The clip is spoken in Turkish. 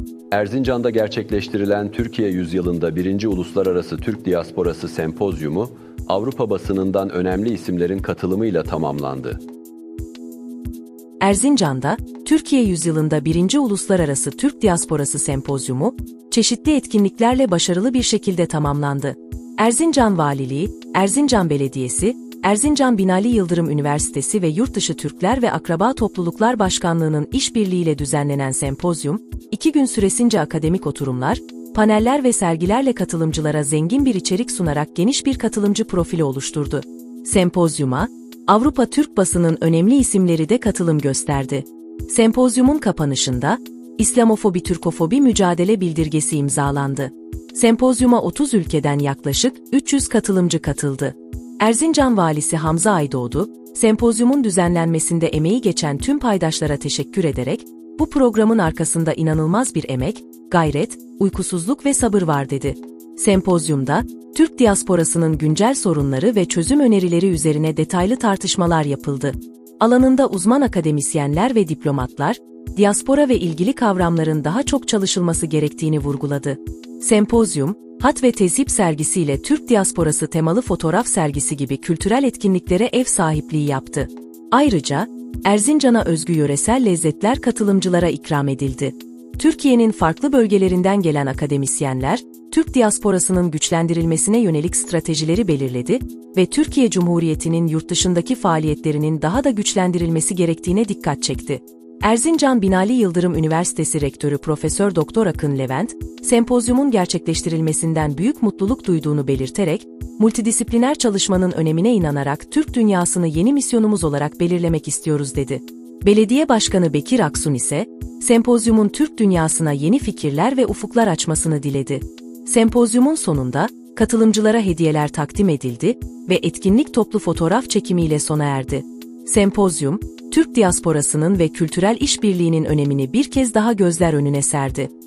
Erzincan'da gerçekleştirilen Türkiye Yüzyılı'nda 1. Uluslararası Türk Diasporası Sempozyumu, Avrupa basınından önemli isimlerin katılımıyla tamamlandı. Erzincan'da, Türkiye Yüzyılı'nda 1. Uluslararası Türk Diasporası Sempozyumu, çeşitli etkinliklerle başarılı bir şekilde tamamlandı. Erzincan Valiliği, Erzincan Belediyesi, Erzincan Binali Yıldırım Üniversitesi ve Yurtdışı Türkler ve Akraba Topluluklar Başkanlığı'nın işbirliğiyle düzenlenen sempozyum, 2 gün süresince akademik oturumlar, paneller ve sergilerle katılımcılara zengin bir içerik sunarak geniş bir katılımcı profili oluşturdu. Sempozyuma, Avrupa Türk basının önemli isimleri de katılım gösterdi. Sempozyumun kapanışında, İslamofobi-Türkofobi mücadele bildirgesi imzalandı. Sempozyuma 30 ülkeden yaklaşık 300 katılımcı katıldı. Erzincan Valisi Hamza Aydoğdu, sempozyumun düzenlenmesinde emeği geçen tüm paydaşlara teşekkür ederek, bu programın arkasında inanılmaz bir emek, gayret, uykusuzluk ve sabır var dedi. Sempozyumda, Türk diasporasının güncel sorunları ve çözüm önerileri üzerine detaylı tartışmalar yapıldı. Alanında uzman akademisyenler ve diplomatlar, diaspora ve ilgili kavramların daha çok çalışılması gerektiğini vurguladı. Sempozyum, Hat ve Tezhip sergisiyle Türk diasporası temalı fotoğraf sergisi gibi kültürel etkinliklere ev sahipliği yaptı. Ayrıca, Erzincan'a özgü yöresel lezzetler katılımcılara ikram edildi. Türkiye'nin farklı bölgelerinden gelen akademisyenler, Türk diasporasının güçlendirilmesine yönelik stratejileri belirledi ve Türkiye Cumhuriyeti'nin yurtdışındaki faaliyetlerinin daha da güçlendirilmesi gerektiğine dikkat çekti. Erzincan Binali Yıldırım Üniversitesi Rektörü Profesör Doktor Akın Levent, sempozyumun gerçekleştirilmesinden büyük mutluluk duyduğunu belirterek, multidisipliner çalışmanın önemine inanarak Türk dünyasını yeni misyonumuz olarak belirlemek istiyoruz dedi. Belediye Başkanı Bekir Aksun ise, sempozyumun Türk dünyasına yeni fikirler ve ufuklar açmasını diledi. Sempozyumun sonunda, katılımcılara hediyeler takdim edildi ve etkinlik toplu fotoğraf çekimiyle sona erdi. Sempozyum, Türk diasporasının ve kültürel işbirliğinin önemini bir kez daha gözler önüne serdi.